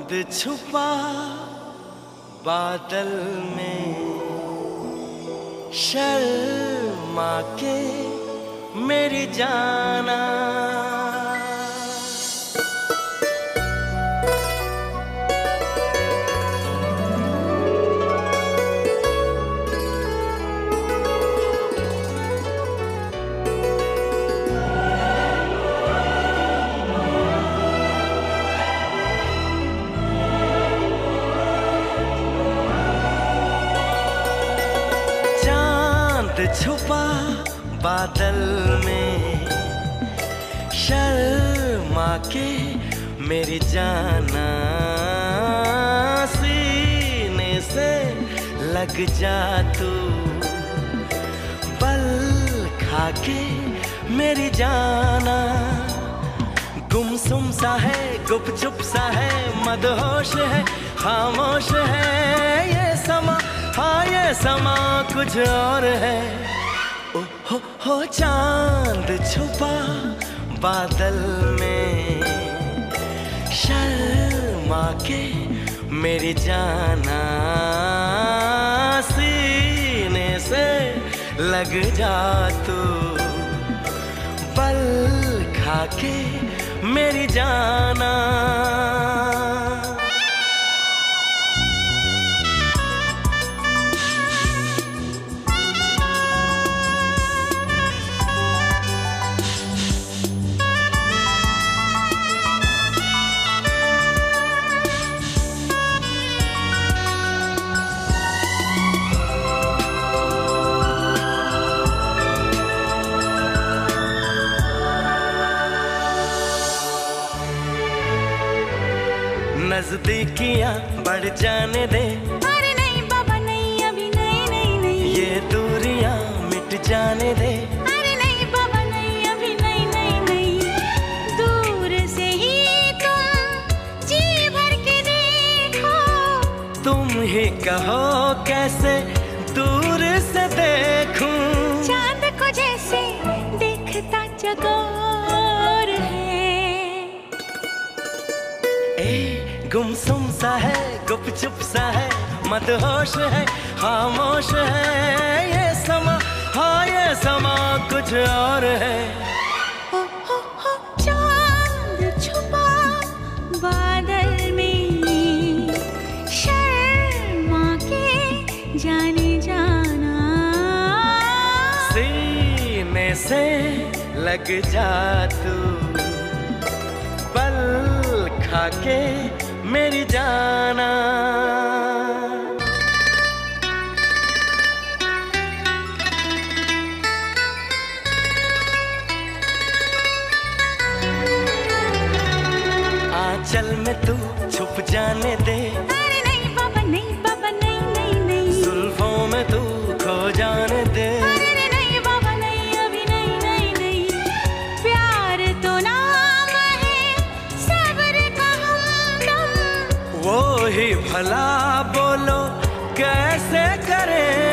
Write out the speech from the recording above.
छुपा बादल में शर्मा के मेरी जाना। छुपा बादल में शर्मा के मेरी जाना, सीने से लग जा तू बल खा के मेरी जाना। गुमसुम सा है, गुपचुप सा है, मदहोश है, खामोश है ये समा, हाँ ये समा कुछ और है। ओ हो चांद छुपा बादल में शर्मा के मेरी जाना, सीने से लग जा तू बल खा के मेरी जाना। नजदीकियां बढ़ जाने दे, अरे नहीं बाबा नहीं, अभी नहीं नहीं नहीं। ये दूरियां मिट जाने दे, अरे नहीं बाबा नहीं, अभी नहीं नहीं नहीं। दूर से ही तुम जी भर के देखो, तुम ही कहो कैसे दूर से देखूं। चांद को जैसे देखता चकोर है। गुमसुम सा है, गुपचुप सा है, मदहोश है, खामोश है ये समा, हाँ ये समा कुछ और है। हो चांद छुपा बादल में शर्मा के जाने जाना, सीने से लग जा तू बल खा के मेरी जाना। आंचल में तू छुप जाने दे, अरे नहीं बाबा नहीं, बाबा नहीं नहीं नहीं। जुल्फों में तू खो जाने दे, अरे नहीं बाबा नहीं, अभी नहीं नहीं नहीं। प्यार तो नाम है सब्र का हमदम, वो ही भला बोलो कैसे करें।